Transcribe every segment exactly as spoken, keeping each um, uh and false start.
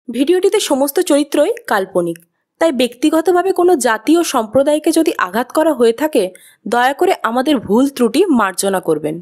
ভিডিওটিতে সমস্ত চরিত্রই কাল্পনিক, তাই ব্যক্তিগতভাবে কোনো জাতি ও সম্প্রদায়কে যদি আঘাত করা হয়ে থাকে দয়া করে আমাদের ভুল ত্রুটি মার্জনা করবেন।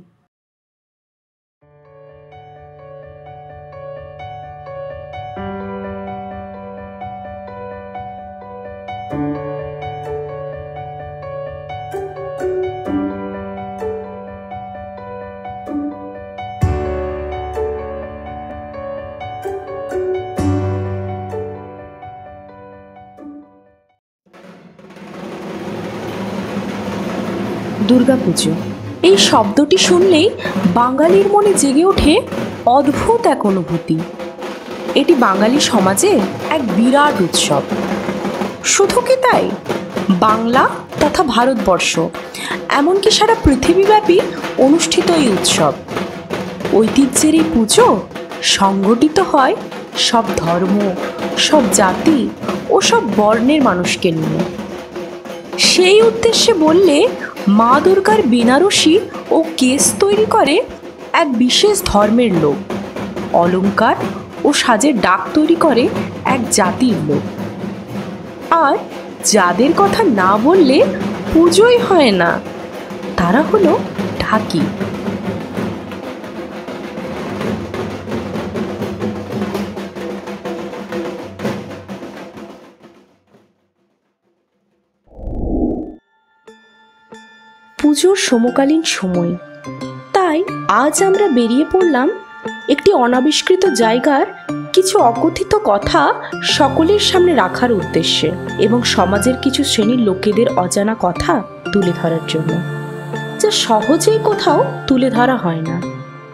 দুর্গাপুজো এই শব্দটি শুনলেই বাঙালির মনে জেগে ওঠে অদ্ভুত এক অনুভূতি। এটি বাঙালি সমাজে এক বিরাট উৎসব। শুধু কি তাই, বাংলা তথা ভারতবর্ষ এমনকি সারা পৃথিবীব্যাপী অনুষ্ঠিত এই উৎসব। ঐতিহ্যের এই পুজো সংগঠিত হয় সব ধর্ম, সব জাতি ও সব বর্ণের মানুষকে নিয়ে। সেই উদ্দেশ্যে বললে মা দুর্গার বেনারসি ও কেশ তৈরি করে এক বিশেষ ধর্মের লোক, অলংকার ও সাজের ডাক তৈরি করে এক জাতির লোক। আর যাদের কথা না বললে পুজোই হয় না, তারা হলো ঢাকি। পুজোর সমকালীন সময়, তাই আজ আমরা বেরিয়ে পড়লাম একটি অনাবিষ্কৃত জায়গার কিছু অকথিত কথা সকলের সামনে রাখার উদ্দেশ্যে এবং সমাজের কিছু শ্রেণীর লোকেদের অজানা কথা তুলে ধরার জন্য, যা সহজেই কোথাও তুলে ধরা হয় না।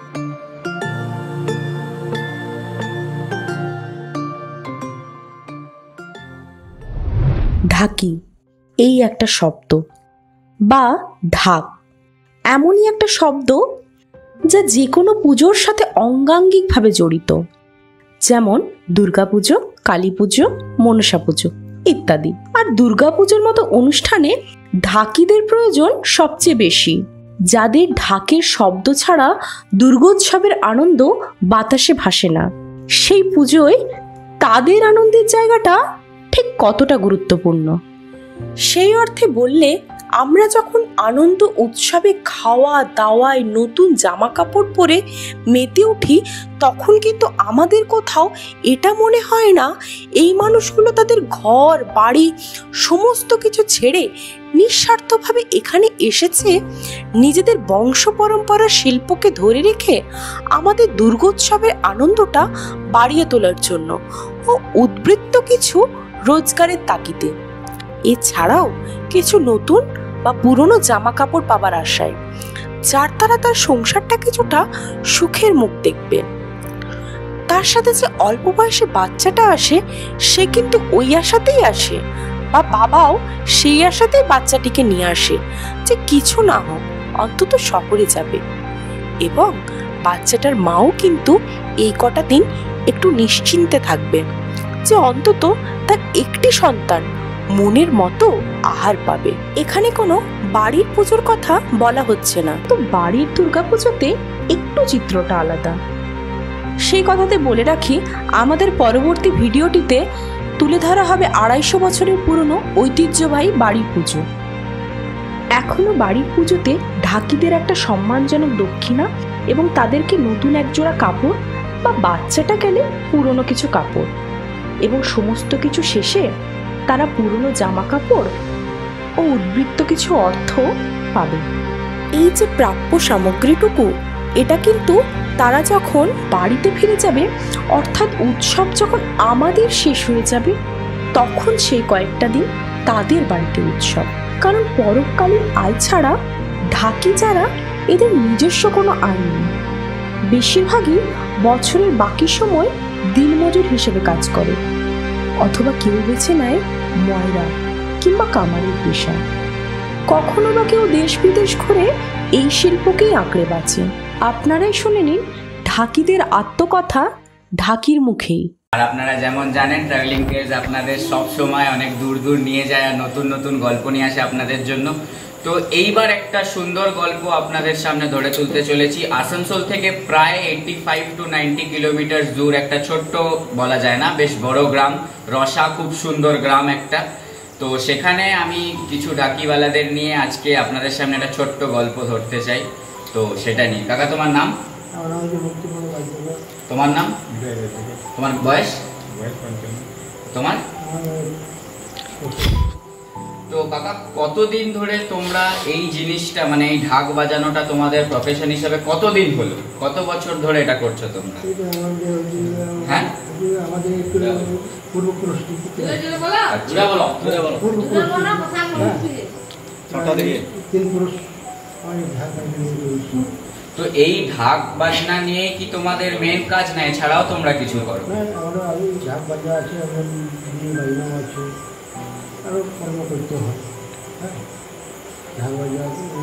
ঢাকি এই একটা শব্দ বা ঢাক এমনই একটা শব্দ যা যে কোনো পুজোর সাথে অঙ্গাঙ্গিকভাবে জড়িত, যেমন দুর্গাপুজো, কালী পুজো, মনসা পুজো ইত্যাদি। আর দুর্গাপুজোর মতো অনুষ্ঠানে ঢাকিদের প্রয়োজন সবচেয়ে বেশি, যাদের ঢাকের শব্দ ছাড়া দুর্গোৎসবের আনন্দ বাতাসে ভাসে না। সেই পুজোয় তাদের আনন্দের জায়গাটা ঠিক কতটা গুরুত্বপূর্ণ সেই অর্থে বললে, আমরা যখন আনন্দ উৎসবে খাওয়া দাওয়ায় নতুন জামা কাপড় পরে মেতে উঠি, তখন কিন্তু আমাদের কোথাও এটা মনে হয় না এই মানুষগুলো তাদের ঘর বাড়ি সমস্ত কিছু ছেড়ে নিঃস্বার্থভাবে এখানে এসেছে নিজেদের বংশ পরম্পরার শিল্পকে ধরে রেখে আমাদের দুর্গোৎসবের আনন্দটা বাড়িয়ে তোলার জন্য ও উদ্বৃত্ত কিছু রোজগারের তাগিদে। এছাড়াও কিছু নতুন বা পুরনো জামা কাপড় পাবার আশায়, যার দ্বারা তার সংসারটা কিছুটা সুখের মুখ দেখবে। তার সাথে যে অল্প বয়সে বাচ্চাটা আসে, সে কিন্তু ওই আশাতেই আসে, বা বাবাও সেই আশাতেই বাচ্চাটিকে নিয়ে আসে যে কিছু না হোক অন্তত শহরে যাবে। এবং বাচ্চাটার মাও কিন্তু এই কটা দিন একটু নিশ্চিন্তে থাকবে যে অন্তত তার একটি সন্তান মনের মতো আহার পাবে। এখানে কোনো বাড়ির পুজোর কথা বলা হচ্ছে না, তো বাড়ির দুর্গাপুজোতে একটু চিত্রটা আলাদা। সেই কথাতে বলে রাখি, আমাদের পরবর্তী ভিডিওটিতে তুলে ধরা হবে আড়াইশো বছরের পুরনো ঐতিহ্যবাহী বাড়ির পুজো। এখনো বাড়ির পুজোতে ঢাকিদের একটা সম্মানজনক দক্ষিণা এবং তাদেরকে নতুন একজোড়া কাপড় বা বাচ্চাটা গেলে পুরনো কিছু কাপড় এবং সমস্ত কিছু শেষে তারা পুরনো জামা কাপড় ও উদ্বৃত্ত কিছু অর্থ পাবে। এই যে প্রাপ্য সামগ্রীটুকু, এটা কিন্তু তারা যখন বাড়িতে ফিরে যাবে, অর্থাৎ উৎসব যখন আমাদের শেষ হয়ে যাবে, তখন সেই কয়েকটা দিন তাদের বাড়িতে উৎসব। কারণ পরকালীন আয় ছাড়া ঢাকি যারা, এদের নিজস্ব কোনো আয় নেই। বেশিরভাগই বছরের বাকি সময় দিনমজুর হিসেবে কাজ করে, অথবা কেউ বেছে নেয় ময়রা কিংবা কামারের পেশা। কখনো বা কেউ দেশ বিদেশ ঘুরে এই শিল্পকেই আঁকড়ে বাঁচে। আপনারাই শুনে নিন ঢাকিদের আত্মকথা ঢাকির মুখেই। আর আপনারা যেমন জানেন, ট্রাভেলিং কেজ আপনাদের সব সময় অনেক দূর দূর নিয়ে যায় আর নতুন নতুন গল্প নিয়ে আসে আপনাদের জন্য। তো এইবার একটা সুন্দর গল্প আপনাদের সামনে ধরে তুলতে চলেছি। আসানসোল থেকে প্রায় eighty five to ninety kilometre দূর একটা ছোট্ট, বলা যায় না বেশ বড় গ্রাম, রসা, খুব সুন্দর গ্রাম একটা। তো সেখানে আমি কিছু ঢাকিওয়ালাদের নিয়ে আজকে আপনাদের সামনে একটা ছোট্ট গল্প ধরতে চাই। তো সেটা নিয়ে, কাকা তোমার নাম? তোমার নাম? তোমার বয়স? তোমার? তো কাকা, কতদিন ধরে তোমরা এই জিনিসটা, মানে এই ঢাক বাজানোটা তোমাদের প্রফেশন হিসেবে কতদিন হলো, কত বছর ধরে এটা করছো তোমরা? হ্যাঁ, তো এই ঢাক বাজনা নিয়ে কি তোমাদের মেন কাজ, না এছাড়াও তোমরা কিছু করো? ঢাক বাজনা আছে, আছে, আরো কর্ম করতে হয়। হ্যাঁ, ঢাক বাজনা,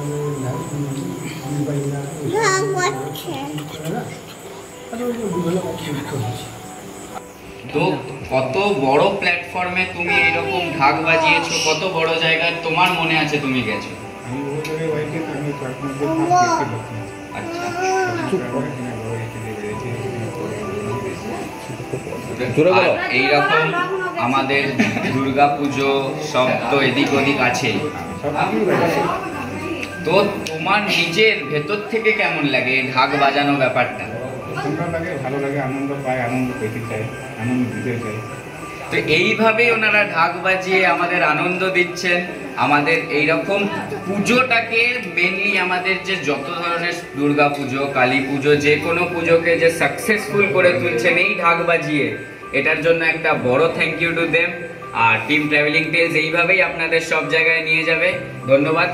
তো কত বড় প্ল্যাটফর্মে তুমি এরকম ঢাক বাজিয়েছো, কত বড় জায়গায় তোমার মনে আছে তুমি গেছো? আচ্ছা, এইরকম আমাদের দুর্গা পুজো সব তো এদিক ওদিক আছে, তো তোমার নিজের ভেতর থেকে কেমন লাগে ঢাক বাজানো ব্যাপারটা? সুন্দর লাগে, ভালো লাগে, আনন্দ পায়, আনন্দ পেতে চাই, আনন্দ দিতে চাই। তো এইভাবেই ওনারা ঢাক বাজিয়ে আমাদের আনন্দ দিচ্ছেন। আমাদের এইরকম পুজোটাকে মেনলি আমাদের যে যত ধরনের দুর্গা পুজো, কালী পুজো, যে কোনো পুজোকে যে সাকসেসফুল করে তুলছেন এই ঢাক বাজিয়ে, এটার জন্য একটা বড় থ্যাংক ইউ টু দেম। আর টিম ট্রাভেলিং টেলস এইভাবেই আপনাদের সব জায়গায় নিয়ে যাবে। ধন্যবাদ।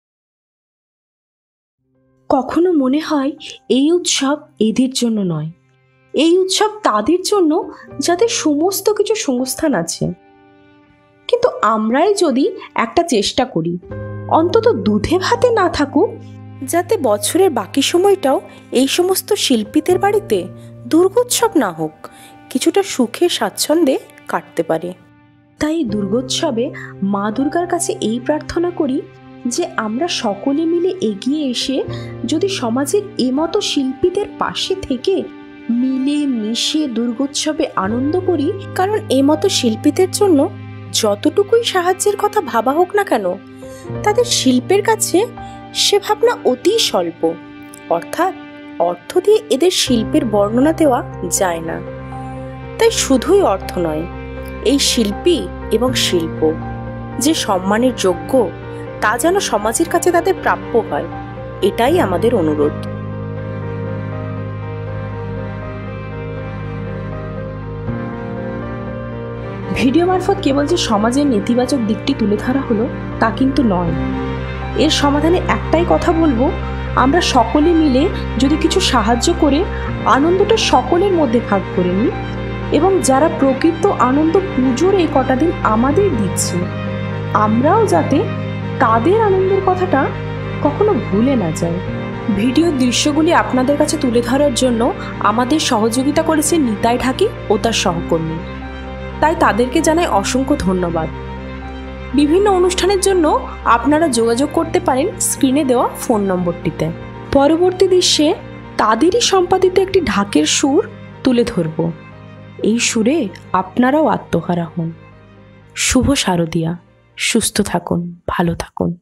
কখনো মনে হয় এই উৎসব এদের জন্য নয়, এই উৎসব তাদের জন্য যাদের সমস্ত কিছু সংস্থান আছে। কিন্তু আমরাই যদি একটা চেষ্টা করি, অন্তত দুধে ভাতে না থাকুক, যাতে বছরের বাকি সময়টাও এই সমস্ত শিল্পীদের বাড়িতে দুর্গোৎসব না হোক, কিছুটা সুখে স্বাচ্ছন্দ্যে কাটতে পারে। তাই দুর্গোৎসবে মা দুর্গার কাছে এই প্রার্থনা করি যে আমরা সকলে মিলে এগিয়ে এসে যদি সমাজের এমতো শিল্পীদের পাশে থেকে মিলে মিশে দুর্গোৎসবে আনন্দ করি। কারণ এমতো শিল্পীদের জন্য যতটুকুই সাহায্যের কথা ভাবা হোক না কেন, তাদের শিল্পের কাছে সে ভাবনা অতি স্বল্প। অর্থাৎ অর্থ দিয়ে এদের শিল্পের বর্ণনা দেওয়া যায় না। তাই শুধুই অর্থ নয়, এই শিল্পী এবং শিল্প যে সম্মানের যোগ্য, তা যেন সমাজের কাছে তাদের প্রাপ্য হয়, এটাই আমাদের অনুরোধ। ভিডিও মারফত কেবল যে সমাজের নেতিবাচক দিকটি তুলে ধরা হলো তা কিন্তু নয়। এর সমাধানে একটাই কথা বলবো, আমরা সকলে মিলে যদি কিছু সাহায্য করে আনন্দটা সকলের মধ্যে ভাগ করে নিই, এবং যারা প্রকৃত আনন্দ পুজোর এই কটা দিন আমাদের দিচ্ছে, আমরাও যাতে তাদের আনন্দের কথাটা কখনো ভুলে না যাই। ভিডিওর দৃশ্যগুলি আপনাদের কাছে তুলে ধরার জন্য আমাদের সহযোগিতা করেছে নিতাই ঢাকি ও তার সহকর্মী, তাই তাদেরকে জানাই অসংখ্য ধন্যবাদ। বিভিন্ন অনুষ্ঠানের জন্য আপনারা যোগাযোগ করতে পারেন স্ক্রিনে দেওয়া ফোন নম্বরটিতে। পরবর্তী দৃশ্যে তাদেরই সম্পাদিত একটি ঢাকের সুর তুলে ধরব। এই সুরে আপনারাও আত্মহারা হন। শুভ শারদিয়া। সুস্থ থাকুন, ভালো থাকুন।